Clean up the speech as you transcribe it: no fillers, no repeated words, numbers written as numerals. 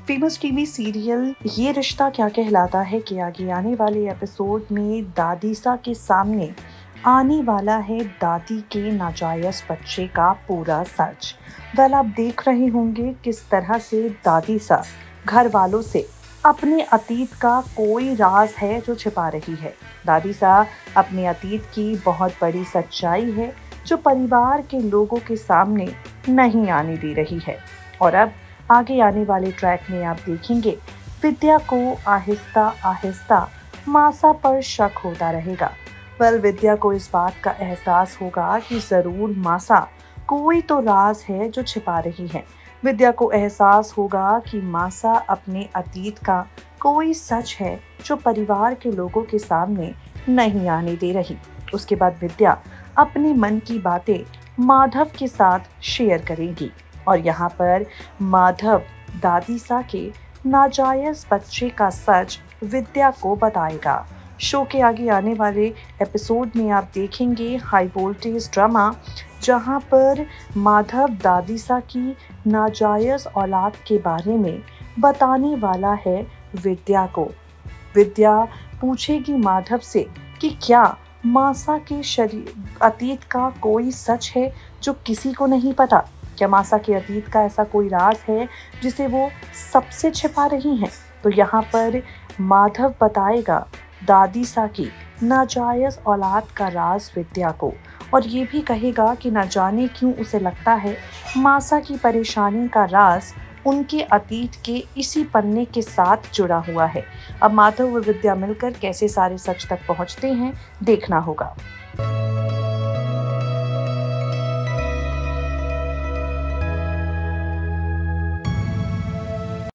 Famous TV serial ये रिश्ता क्या कहलाता है के आगे आने वाले एपिसोड में दादीसा के सामने आने वाला है दादी के नाजायज बच्चे का पूरा सच। आप देख रहे होंगे किस तरह से दादीसा घर वालों से अपने अतीत का कोई राज है जो छिपा रही है। दादीसा अपने अतीत की बहुत बड़ी सच्चाई है जो परिवार के लोगों के सामने नहीं आने दे रही है। और अब आगे आने वाले ट्रैक में आप देखेंगे विद्या को आहिस्ता आहिस्ता मासा पर शक होता रहेगा। विद्या को इस बात का एहसास होगा कि जरूर मासा कोई तो राज है जो छिपा रही है। विद्या को एहसास होगा कि मासा अपने अतीत का कोई सच है जो परिवार के लोगों के सामने नहीं आने दे रही। उसके बाद विद्या अपने मन की बातें माधव के साथ शेयर करेगी और यहाँ पर माधव दादीसा के नाजायज बच्चे का सच विद्या को बताएगा। शो के आगे आने वाले एपिसोड में आप देखेंगे हाई वोल्टेज ड्रामा, जहाँ पर माधव दादीसा की नाजायज औलाद के बारे में बताने वाला है विद्या को। विद्या पूछेगी माधव से कि क्या मासा के अतीत का कोई सच है जो किसी को नहीं पता। क्या मासा के अतीत का ऐसा कोई राज है जिसे वो सबसे छिपा रही हैं। तो यहाँ पर माधव बताएगा दादीसा की नाजायज औलाद का राज विद्या को, और ये भी कहेगा कि न जाने क्यों उसे लगता है मासा की परेशानी का राज उनके अतीत के इसी पन्ने के साथ जुड़ा हुआ है। अब माधव और विद्या मिलकर कैसे सारे सच तक पहुँचते हैं देखना होगा।